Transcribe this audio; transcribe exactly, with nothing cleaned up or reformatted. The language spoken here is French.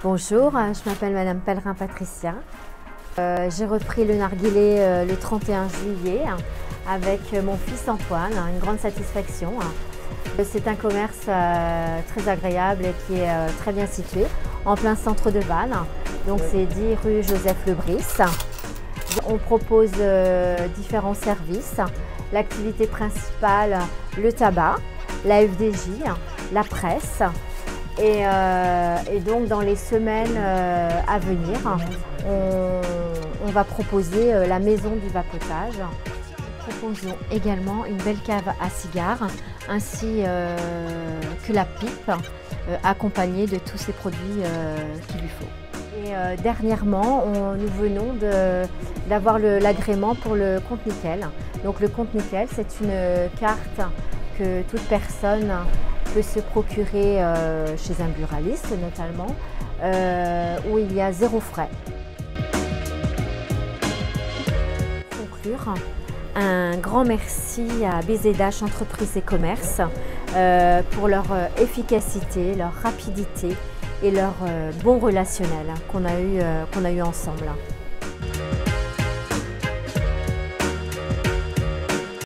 Bonjour, je m'appelle Madame Pellerin Patricia. Euh, J'ai repris le narguilé euh, le trente et un juillet avec mon fils Antoine, une grande satisfaction. C'est un commerce euh, très agréable et qui est euh, très bien situé, en plein centre de Vannes. Donc c'est dix rue Joseph Lebris. On propose euh, différents services. L'activité principale, le tabac, la F D J, la presse. Et, euh, et donc dans les semaines euh, à venir, on, on va proposer euh, la maison du vapotage. Nous proposons également une belle cave à cigares ainsi euh, que la pipe euh, accompagnée de tous ces produits euh, qu'il lui faut. Et euh, dernièrement, on, nous venons d'avoir l'agrément pour le compte nickel. Donc le compte nickel, c'est une carte que toute personne peut se procurer euh, chez un buraliste notamment, euh, où il y a zéro frais. Pour conclure, un grand merci à B Z H Entreprises et Commerce euh, pour leur euh, efficacité, leur rapidité et leur euh, bon relationnel qu'on a eu, euh, qu'on a eu ensemble.